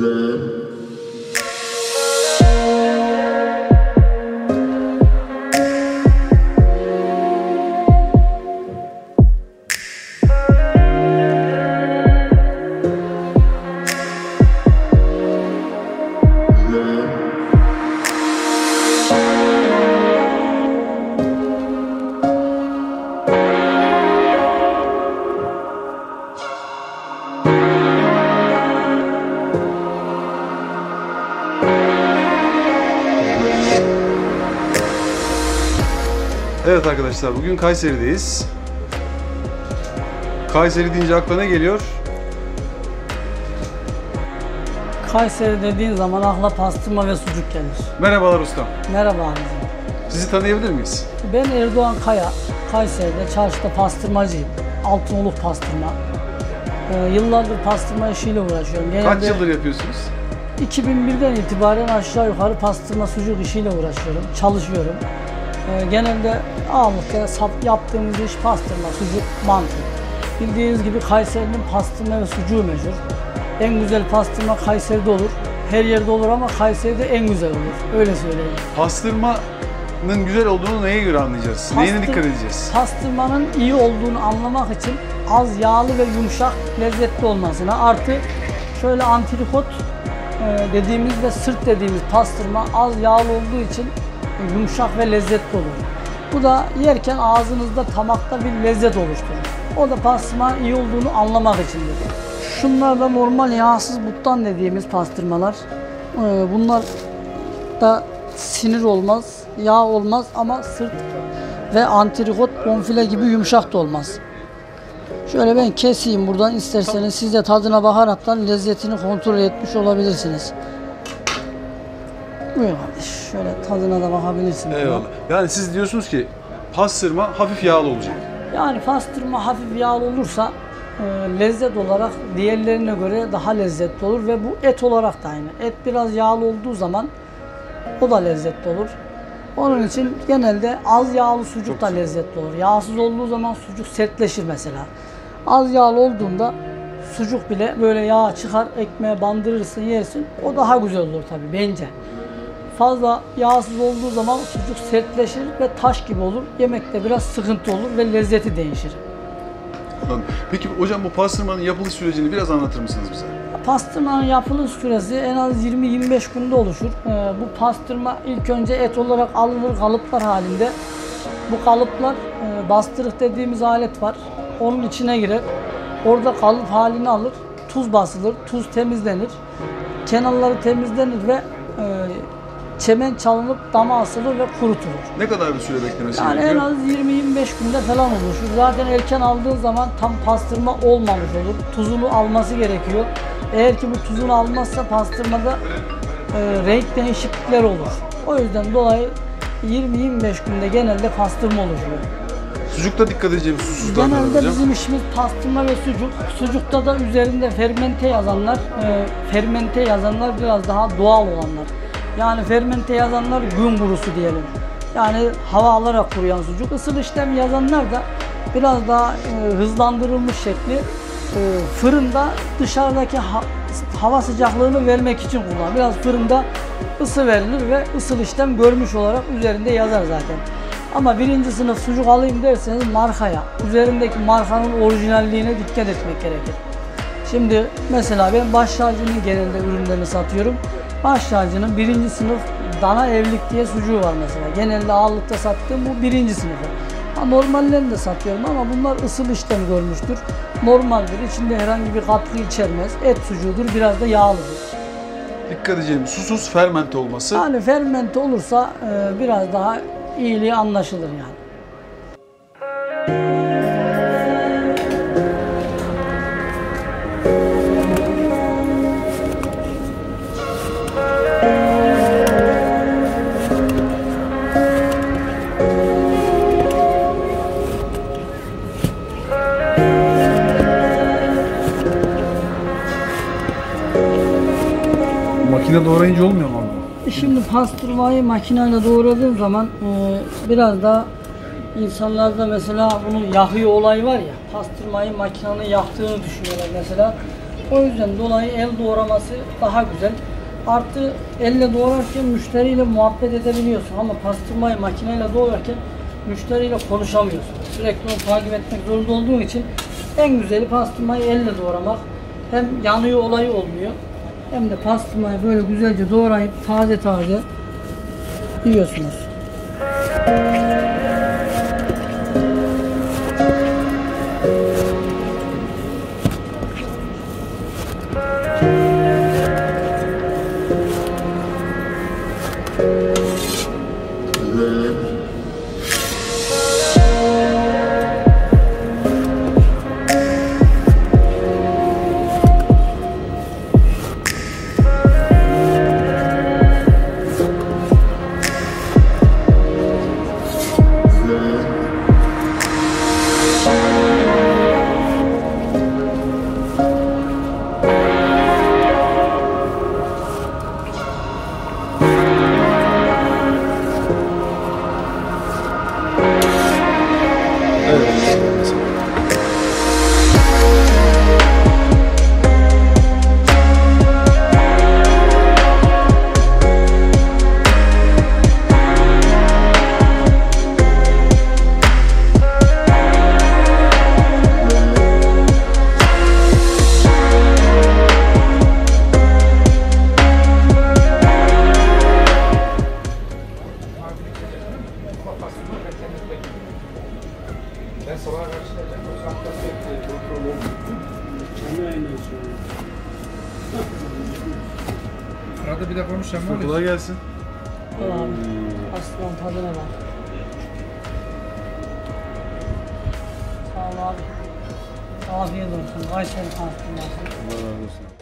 Evet arkadaşlar, bugün Kayseri'deyiz. Kayseri deyince aklına ne geliyor? Kayseri dediğin zaman akla pastırma ve sucuk gelir. Merhabalar ustam. Merhaba abicim. Sizi tanıyabilir miyiz? Ben Erdoğan Kaya. Kayseri'de çarşıda pastırmacıyım. Altınoluk pastırma. Yıllardır pastırma işiyle uğraşıyorum. Kaç yıldır yapıyorsunuz? 2001'den itibaren aşağı yukarı pastırma sucuk işiyle uğraşıyorum. Çalışıyorum. Genelde ağırlıkta yaptığımız iş pastırma, sucuk, mantı. Bildiğiniz gibi Kayseri'nin pastırma ve sucuğu meşhur. En güzel pastırma Kayseri'de olur. Her yerde olur ama Kayseri'de en güzel olur. Öyle söyleyeyim. Pastırmanın güzel olduğunu neye göre anlayacağız? Neyine dikkat edeceğiz? Pastırmanın iyi olduğunu anlamak için az yağlı ve yumuşak, lezzetli olmasına, artı şöyle antrikot dediğimiz ve sırt dediğimiz pastırma az yağlı olduğu için yumuşak ve lezzetli olur. Bu da yerken ağzınızda, tamakta bir lezzet oluşturur. O da pastırmanın iyi olduğunu anlamak içindir. Şunlar da normal yağsız buttan dediğimiz pastırmalar. Bunlar da sinir olmaz, yağ olmaz ama sırt ve antrikot, bonfile gibi yumuşak da olmaz. Şöyle ben keseyim buradan, isterseniz siz de tadına bakaraktan lezzetini kontrol etmiş olabilirsiniz. Buyur kardeş, şöyle tadına da bakabilirsin. Eyvallah. Yani siz diyorsunuz ki pastırma hafif yağlı olacak. Yani pastırma hafif yağlı olursa lezzet olarak diğerlerine göre daha lezzetli olur ve bu et olarak da aynı. Et biraz yağlı olduğu zaman o da lezzetli olur. Onun için genelde az yağlı sucuk da lezzetli olur. Yağsız olduğu zaman sucuk sertleşir mesela. Az yağlı olduğunda sucuk bile böyle yağ çıkar, ekmeğe bandırırsın, yersin. O daha güzel olur tabii bence. Fazla yağsız olduğu zaman sucuk sertleşir ve taş gibi olur. Yemekte biraz sıkıntı olur ve lezzeti değişir. Peki hocam, bu pastırmanın yapılış sürecini biraz anlatır mısınız bize? Pastırmanın yapılış süresi en az 20-25 günde oluşur. Bu pastırma ilk önce et olarak alınır kalıplar halinde. Bu kalıplar bastırık dediğimiz alet var. Onun içine girer. Orada kalıp halini alır. Tuz basılır. Tuz temizlenir. Kenarları temizlenir ve çemen çalınıp dama asılır ve kurutulur. Ne kadar bir süre beklemesi yani gerekiyor? En az 20-25 günde falan oluşur. Zaten erken aldığın zaman tam pastırma olmamış olur. Tuzunu alması gerekiyor. Eğer ki bu tuzunu almazsa pastırmada renk değişiklikler olur. O yüzden dolayı 20-25 günde genelde pastırma oluşuyor. Sucukta dikkat edeceğimiz hususlar neler Genelde hocam? bizim işimiz pastırma ve sucuk. Sucukta da üzerinde fermente yazanlar biraz daha doğal olanlar. Yani fermente yazanlar gün kurusu diyelim. Yani hava alarak kuruyan sucuk. Isıl işlem yazanlar da biraz daha hızlandırılmış şekli fırında dışarıdaki hava sıcaklığını vermek için kullanılır. Biraz fırında ısı verilir ve ısıl işlem görmüş olarak üzerinde yazar zaten. Ama birinci sınıf sucuk alayım derseniz markaya, üzerindeki markanın orijinalliğine dikkat etmek gerekir. Şimdi mesela ben baş tacının genelde ürünlerini satıyorum. Baş tacının birinci sınıf dana evlilik diye sucuğu var mesela. Genelde ağırlıkta sattığım bu birinci sınıfı. Normallerini de satıyorum ama bunlar ısıl işlem görmüştür. Normaldir, içinde herhangi bir katkı içermez. Et sucuğudur, biraz da yağlıdır. Dikkat edeceğimiz susuz fermente olması. Yani fermente olursa biraz daha iyiliği anlaşılır yani. Makine doğrayınca olmuyor mu abi? Şimdi pastırmayı makineyle doğradığın zaman biraz da insanlarda mesela bunu yakıyor olay var ya, pastırmayı makinenin yaktığını düşünüyorlar mesela. O yüzden dolayı el doğraması daha güzel. Artı elle doğrarken müşteriyle muhabbet edebiliyorsun ama pastırmayı makineyle doğrarken müşteriyle konuşamıyorsun. Sürekli onu takip etmek zorunda olduğun için en güzeli pastırmayı elle doğramak. Hem yanıyor olayı olmuyor. Hem de pastırmayı böyle güzelce doğrayıp taze taze yiyorsunuz. Ben sabaha karşı o saatte kontrol olmuyor. Arada bir de konuşacağım. Kolay gelsin. Tamam. Aslan tadına bak. Sağ ol abi. Afiyet olsun. Kayseri pastırması. Allah razı olsun.